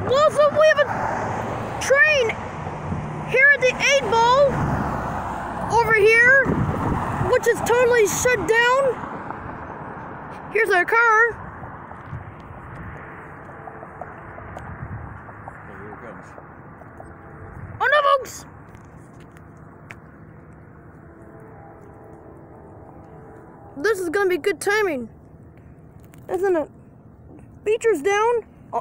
Also, we have a train here at the 8 Ball over here, which is totally shut down. Here's our car. Oh, here it comes. Oh no, folks! This is gonna be good timing, isn't it? Features down. Oh.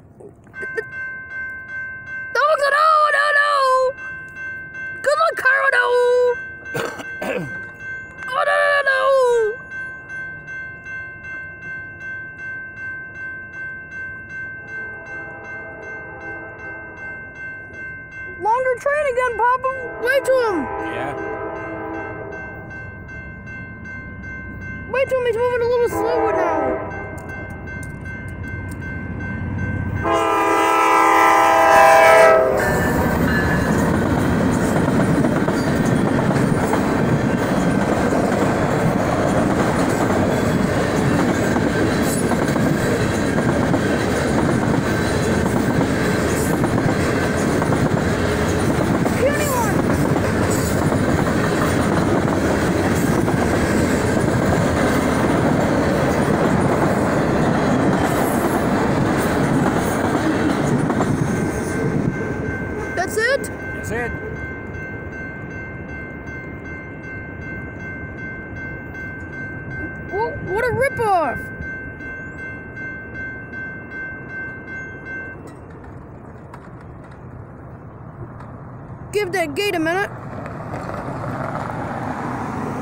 Dogs, no, no, no! Good luck, Caro, no! Oh, no, no, no! Longer train again, Papa. Wait to him. Yeah. Wait to him. He's moving a little slower now. That's it? That's it. What a ripoff! Give that gate a minute.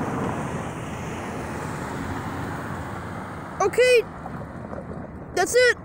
Okay, that's it.